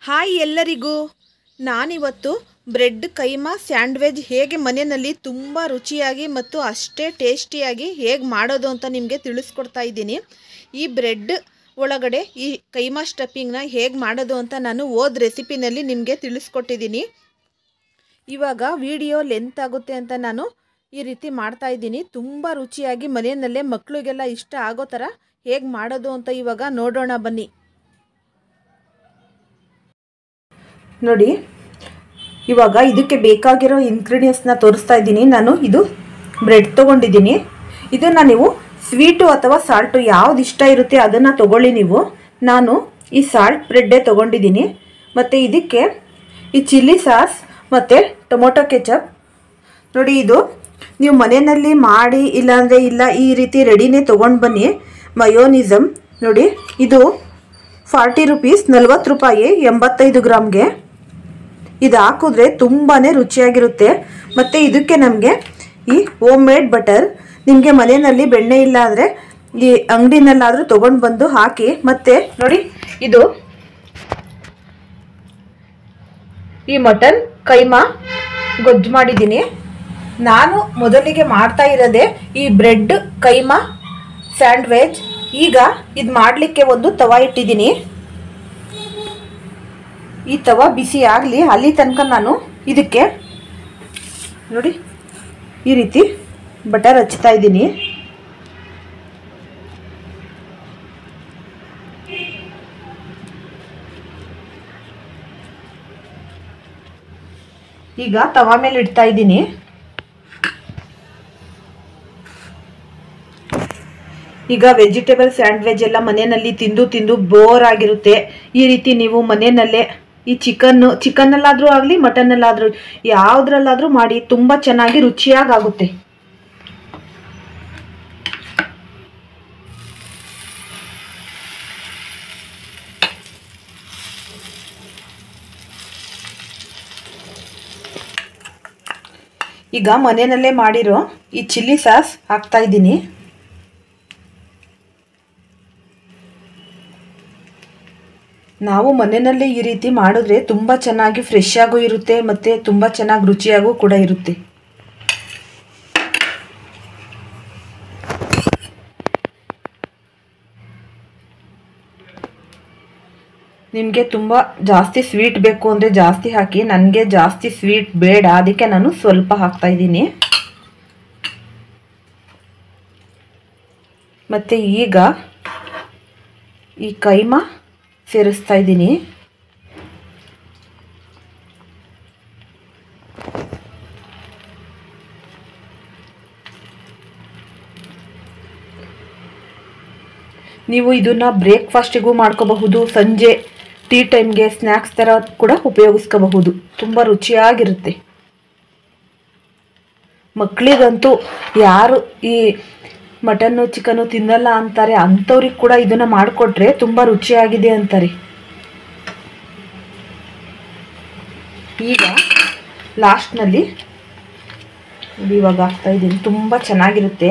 Hi ಎಲ್ಲರಿಗೂ. ನಾನಿವತ್ತು bread keema sandwich ಹೇಗೆ ಮನೆಯಲ್ಲಿ ತುಂಬ ರುಚಿಯಾಗಿ ಮತ್ತು ಅಷ್ಟೇ ಟೇಸ್ಟಿಯಾಗಿ ಹೇಗೆ ಮಾಡೋದು ಅಂತ ನಿಮಗೆ ತಿಳಿಸ್ಕೊಡ್ತಾ ಇದ್ದೀನಿ. ಈ ಬ್ರೆಡ್ ಒಳಗಡೆ ಈ ಕೈಮಾ ಸ್ಟಫಿಂಗ್ನ ಹೇಗೆ ಮಾಡೋದು ಅಂತ ನಾನು ರೆಸಿಪಿನಲ್ಲಿ ನಿಮಗೆ ತಿಳಿಸ್ಕೊಟ್ಟಿದ್ದೀನಿ. ಇವಾಗ ವಿಡಿಯೋ ಲೆಂತ್ ಆಗುತ್ತೆ ಅಂತ ನಾನು ಈ ರೀತಿ ಮಾಡ್ತಾ ಇದ್ದೀನಿ. ತುಂಬ ರುಚಿಯಾಗಿ ಮನೆಯಲ್ಲೇ ಮಕ್ಕಳಿಗೆಲ್ಲ ಇಷ್ಟ ಆಗೋ ಥರ ಹೇಗೆ ಮಾಡೋದು ಅಂತ ಇವಾಗ ನೋಡೋಣ ಬನ್ನಿ. ನೋಡಿ, ಇವಾಗ ಇದಕ್ಕೆ ಬೇಕಾಗಿರೋ ಇಂಗ್ರೀಡಿಯೆಂಟ್ಸ್ನ ತೋರಿಸ್ತಾ ಇದ್ದೀನಿ. ನಾನು ಇದು ಬ್ರೆಡ್ ತೊಗೊಂಡಿದ್ದೀನಿ. ಇದನ್ನು ನೀವು ಸ್ವೀಟು ಅಥವಾ ಸಾಲ್ಟು ಯಾವ್ದು ಇಷ್ಟ ಇರುತ್ತೆ ಅದನ್ನು ತೊಗೊಳ್ಳಿ ನೀವು. ನಾನು ಈ ಸಾಲ್ಟ್ ಬ್ರೆಡ್ಡೇ ತೊಗೊಂಡಿದ್ದೀನಿ. ಮತ್ತು ಇದಕ್ಕೆ ಈ ಚಿಲ್ಲಿ ಸಾಸ್ ಮತ್ತು ಟೊಮೊಟೊ ಕೆಚಪ್. ನೋಡಿ, ಇದು ನೀವು ಮನೆಯಲ್ಲಿ ಮಾಡಿ ಇಲ್ಲಾಂದರೆ ಇಲ್ಲ ಈ ರೀತಿ ರೆಡಿನೇ ತೊಗೊಂಡು ಬನ್ನಿ. ಮಯೋನಿಸಮ್ ನೋಡಿ, ಇದು 40 ರೂಪೀಸ್, 40 ರೂಪಾಯಿ 85 ಗ್ರಾಮ್ಗೆ. ಇದು ಹಾಕಿದ್ರೆ ತುಂಬಾ ರುಚಿಯಾಗಿರುತ್ತೆ. ಮತ್ತು ಇದಕ್ಕೆ ನಮಗೆ ಈ ಹೋಮ್ ಮೇಡ್ ಬಟರ್, ನಿಮಗೆ ಮನೆಯಲ್ಲಿ ಬೆಣ್ಣೆ ಇಲ್ಲ ಅಂದರೆ ಈ ಅಂಗಡಿನಲ್ಲಾದರೂ ತೊಗೊಂಡು ಬಂದು ಹಾಕಿ. ಮತ್ತು ನೋಡಿ, ಇದು ಈ ಮಟನ್ ಕೈಮಾ ಗೊಜ್ಜು ಮಾಡಿದ್ದೀನಿ. ನಾನು ಮೊದಲಿಗೆ ಮಾಡ್ತಾ ಇರೋದೇ ಈ ಬ್ರೆಡ್ ಕೈಮಾ ಸ್ಯಾಂಡ್ವಿಚ್. ಈಗ ಇದು ಮಾಡಲಿಕ್ಕೆ ಒಂದು ತವಾ ಇಟ್ಟಿದ್ದೀನಿ. ಈ ತವಾ ಬಿಸಿ ಆಗಲಿ, ಅಲ್ಲಿ ತನಕ ನಾನು ಇದಕ್ಕೆ ನೋಡಿ ಈ ರೀತಿ ಬಟರ್ ಹಚ್ತಾ ಇದ್ದೀನಿ. ಈಗ ತವಾ ಮೇಲೆ ಇಡ್ತಾ ಇದ್ದೀನಿ. ಈಗ ವೆಜಿಟೇಬಲ್ ಸ್ಯಾಂಡ್ವಿಚ್ ಎಲ್ಲ ಮನೆಯಲ್ಲಿ ತಿಂದು ತಿಂದು ಬೋರ್ ಆಗಿರುತ್ತೆ. ಈ ರೀತಿ ನೀವು ಮನೆಯಲ್ಲೇ ಈ ಚಿಕನ್ನಲ್ಲಾದರೂ ಆಗಲಿ ಮಟನ್ನಲ್ಲಾದರೂ ಯಾವುದ್ರಲ್ಲಾದರೂ ಮಾಡಿ ತುಂಬ ಚೆನ್ನಾಗಿ ರುಚಿಯಾಗುತ್ತೆ. ಈಗ ಮನೆಯಲ್ಲೇ ಮಾಡಿರೋ ಈ ಚಿಲ್ಲಿ ಸಾಸ್ ಹಾಕ್ತಾ ಇದ್ದೀನಿ. ನಾವು ಮನೆಯಲ್ಲೇ ಈ ರೀತಿ ಮಾಡಿದ್ರೆ ತುಂಬ ಚೆನ್ನಾಗಿ ಫ್ರೆಶ್ ಆಗೂ ಇರುತ್ತೆ ಮತ್ತು ತುಂಬ ಚೆನ್ನಾಗಿ ರುಚಿಯಾಗೂ ಕೂಡ ಇರುತ್ತೆ. ನಿಮಗೆ ತುಂಬ ಜಾಸ್ತಿ ಸ್ವೀಟ್ ಬೇಕು ಅಂದರೆ ಜಾಸ್ತಿ ಹಾಕಿ. ನನಗೆ ಜಾಸ್ತಿ ಸ್ವೀಟ್ ಬೇಡ, ಅದಕ್ಕೆ ನಾನು ಸ್ವಲ್ಪ ಹಾಕ್ತಾ ಇದ್ದೀನಿ. ಮತ್ತು ಈಗ ಈ ಕೈಮಾ ಸೇರಿಸ್ತಾ ಇದ್ದೀನಿ. ನೀವು ಇದನ್ನು ಬ್ರೇಕ್ಫಾಸ್ಟಿಗೂ ಮಾಡ್ಕೋಬಹುದು, ಸಂಜೆ ಟೀ ಟೈಮ್ಗೆ ಸ್ನ್ಯಾಕ್ಸ್ ಥರ ಕೂಡ ಉಪಯೋಗಿಸ್ಕೋಬಹುದು. ತುಂಬ ರುಚಿಯಾಗಿರುತ್ತೆ. ಮಕ್ಕಳಿಗಂತೂ ಯಾರು ಈ ಮಟನ್ನು ಚಿಕನ್ನು ತಿನ್ನಲ್ಲ ಅಂತಾರೆ, ಅಂಥವ್ರಿಗೆ ಕೂಡ ಇದನ್ನು ಮಾಡಿಕೊಟ್ರೆ ತುಂಬ ರುಚಿಯಾಗಿದೆ ಅಂತಾರೆ. ಈಗ ಲಾಸ್ಟ್ನಲ್ಲಿ ಇವಾಗ ಹಾಕ್ತಾ ಇದ್ದೀನಿ. ತುಂಬ ಚೆನ್ನಾಗಿರುತ್ತೆ.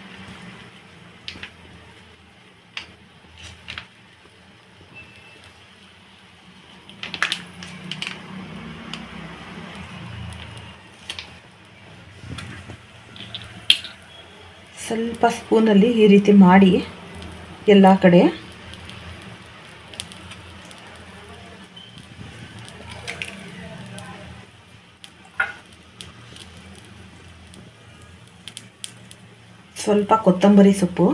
ಸ್ವಲ್ಪ ಸ್ಪೂನಲ್ಲಿ ಈ ರೀತಿ ಮಾಡಿ ಎಲ್ಲ ಕಡೆ ಸ್ವಲ್ಪ ಕೊತ್ತಂಬರಿ ಸೊಪ್ಪು,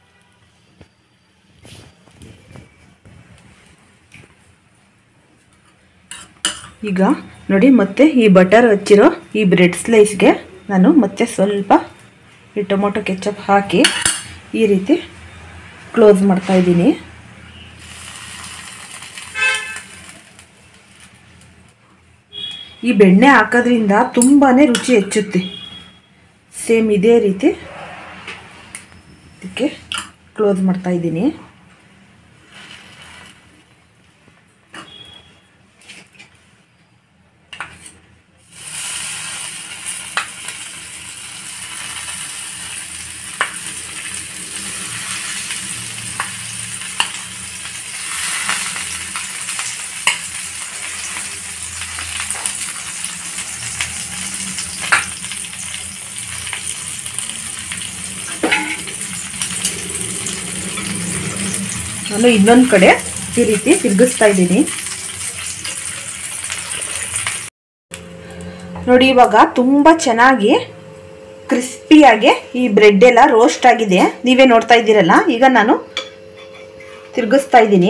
ಈಗ ನೋಡಿ, ಮತ್ತೆ ಈ ಬಟರ್ ಹಚ್ಚಿರೋ ಈ ಬ್ರೆಡ್ ಸ್ಲೈಸ್ಗೆ ನಾನು ಮತ್ತೆ ಸ್ವಲ್ಪ ಈ ಟೊಮೊಟೊ ಕೆಚಪ್ ಹಾಕಿ ಈ ರೀತಿ ಕ್ಲೋಸ್ ಮಾಡ್ತಾ ಇದ್ದೀನಿ. ಈ ಬೆಣ್ಣೆ ಹಾಕೋದ್ರಿಂದ ತುಂಬಾ ರುಚಿ ಹೆಚ್ಚುತ್ತೆ. ಸೇಮ್ ಇದೇ ರೀತಿ ಇದಕ್ಕೆ ಕ್ಲೋಸ್ ಮಾಡ್ತಾ ಇದ್ದೀನಿ. ನಾನು ಇನ್ನೊಂದು ಕಡೆ ಈ ರೀತಿ ತಿರುಗಿಸ್ತಾ ಇದ್ದೀನಿ ನೋಡಿ. ಇವಾಗ ತುಂಬ ಚೆನ್ನಾಗಿ ಕ್ರಿಸ್ಪಿಯಾಗಿ ಈ ಬ್ರೆಡ್ ಎಲ್ಲ ರೋಸ್ಟ್ ಆಗಿದೆ, ನೀವೇ ನೋಡ್ತಾ ಇದ್ದೀರಲ್ಲ. ಈಗ ನಾನು ತಿರುಗಿಸ್ತಾ ಇದ್ದೀನಿ.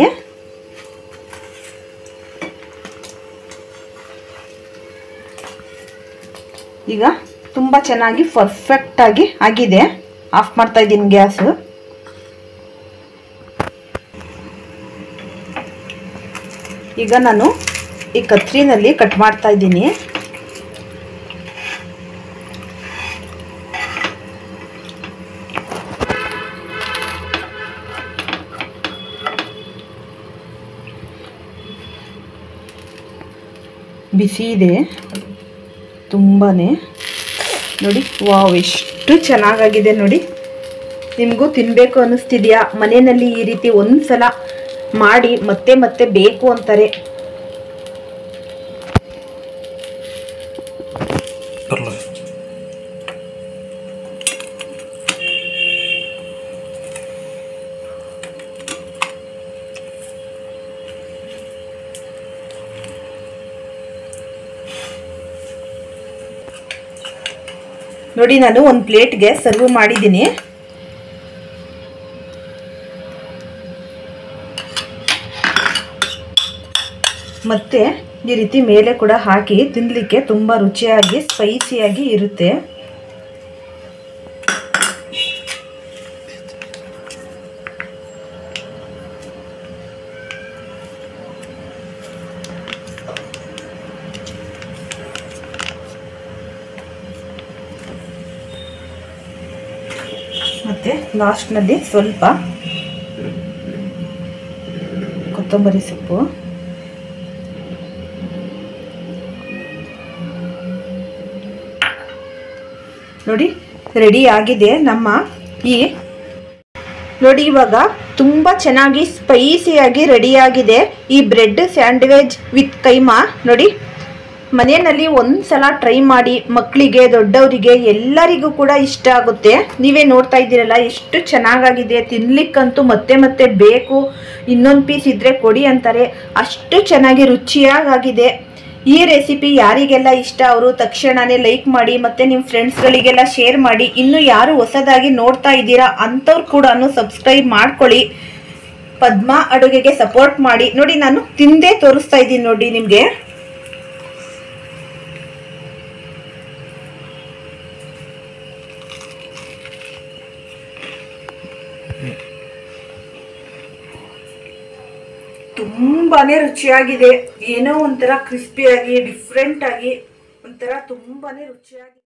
ಈಗ ತುಂಬ ಚೆನ್ನಾಗಿ ಪರ್ಫೆಕ್ಟಾಗಿ ಆಗಿದೆ. ಆಫ್ ಮಾಡ್ತಾ ಇದ್ದೀನಿ ಗ್ಯಾಸು. ಈಗ ನಾನು ಈ ಕತ್ರಿನಲ್ಲಿ ಕಟ್ ಮಾಡ್ತಾ ಇದ್ದೀನಿ. ಬಿಸಿ ಇದೆ ತುಂಬಾ ನೋಡಿ. ವಾವ್, ಎಷ್ಟು ಚೆನ್ನಾಗಾಗಿದೆ ನೋಡಿ. ನಿಮಗೂ ತಿನ್ನಬೇಕು ಅನ್ನಿಸ್ತಿದೆಯಾ? ಮನೆಯಲ್ಲಿ ಈ ರೀತಿ ಒಂದ್ಸಲ ಮಾಡಿ ಮತ್ತೆ ಮತ್ತೆ ಬೇಕು ಅಂತಾರೆ. ನೋಡಿ, ನಾನು ಒಂದು ಪ್ಲೇಟ್ಗೆ ಸರ್ವ್ ಮಾಡಿದ್ದೀನಿ. ಮತ್ತೆ ಈ ರೀತಿ ಮೇಲೆ ಕೂಡ ಹಾಕಿ ತಿನ್ನಲಿಕ್ಕೆ ತುಂಬ ರುಚಿಯಾಗಿ ಸ್ಪೈಸಿಯಾಗಿ ಇರುತ್ತೆ. ಮತ್ತು ಲಾಸ್ಟ್ನಲ್ಲಿ ಸ್ವಲ್ಪ ಕೊತ್ತಂಬರಿ ಸೊಪ್ಪು. ನೋಡಿ, ರೆಡಿ ಆಗಿದೆ ನಮ್ಮ ನೋಡಿ. ಇವಾಗ ತುಂಬ ಚೆನ್ನಾಗಿ ಸ್ಪೈಸಿಯಾಗಿ ರೆಡಿಯಾಗಿದೆ ಈ ಬ್ರೆಡ್ ಸ್ಯಾಂಡ್ವಿಚ್ ವಿತ್ ಕೈಮಾ. ನೋಡಿ, ಮನೆಯಲ್ಲಿ ಒಂದ್ಸಲ ಟ್ರೈ ಮಾಡಿ. ಮಕ್ಕಳಿಗೆ, ದೊಡ್ಡವರಿಗೆ ಎಲ್ಲರಿಗೂ ಕೂಡ ಇಷ್ಟ ಆಗುತ್ತೆ. ನೀವೇ ನೋಡ್ತಾ ಇದ್ದೀರಲ್ಲ ಎಷ್ಟು ಚೆನ್ನಾಗಾಗಿದೆ. ತಿನ್ಲಿಕ್ಕಂತೂ ಮತ್ತೆ ಮತ್ತೆ ಬೇಕು, ಇನ್ನೊಂದು ಪೀಸ್ ಇದ್ದರೆ ಕೊಡಿ ಅಂತಾರೆ. ಅಷ್ಟು ಚೆನ್ನಾಗಿ ರುಚಿಯಾಗಿದೆ. ಈ ರೆಸಿಪಿ ಯಾರಿಗೆಲ್ಲ ಇಷ್ಟ ಅವರು ತಕ್ಷಣವೇ ಲೈಕ್ ಮಾಡಿ, ಮತ್ತು ನಿಮ್ಮ ಫ್ರೆಂಡ್ಸ್ಗಳಿಗೆಲ್ಲ ಶೇರ್ ಮಾಡಿ. ಇನ್ನು ಯಾರು ಹೊಸದಾಗಿ ನೋಡ್ತಾ ಇದ್ದೀರಾ ಅಂಥವ್ರು ಕೂಡ ಸಬ್ಸ್ಕ್ರೈಬ್ ಮಾಡ್ಕೊಳ್ಳಿ. ಪದ್ಮಾ ಅಡುಗೆಗೆ ಸಪೋರ್ಟ್ ಮಾಡಿ. ನೋಡಿ, ನಾನು ತಿಂದೇ ತೋರಿಸ್ತಾ ಇದ್ದೀನಿ ನೋಡಿ ನಿಮಗೆ. ತುಂಬಾನೇ ರುಚಿಯಾಗಿದೆ. ಏನೋ ಒಂಥರ ಕ್ರಿಸ್ಪಿಯಾಗಿ ಡಿಫ್ರೆಂಟ್ ಆಗಿ ಒಂಥರ ತುಂಬಾನೇ ರುಚಿಯಾಗಿ